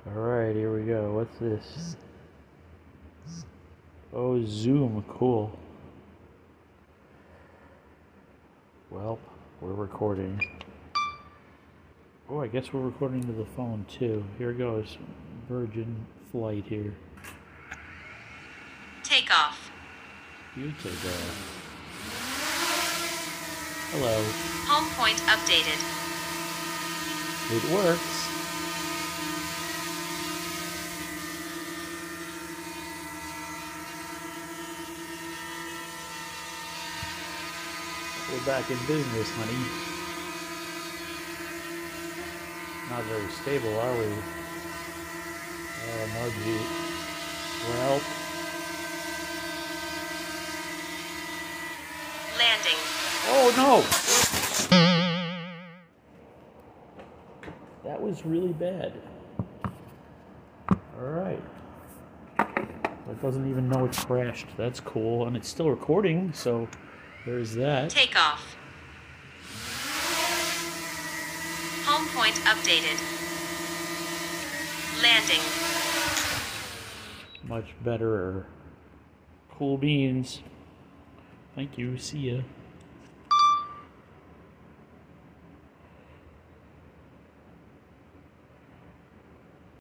Alright, here we go. What's this? Oh, Zoom. Cool. Well, we're recording. Oh, I guess we're recording to the phone too. Here goes. Virgin flight here. Take off. You take off. Hello. Home point updated. It works. We're back in business, honey. Not very stable, are we? Oh, no, gee. Well. Landing. Oh, no! That was really bad. Alright. It doesn't even know it crashed. That's cool. And it's still recording, so there's that. Take off. Home point updated. Landing. Much better. Cool beans. Thank you. See ya.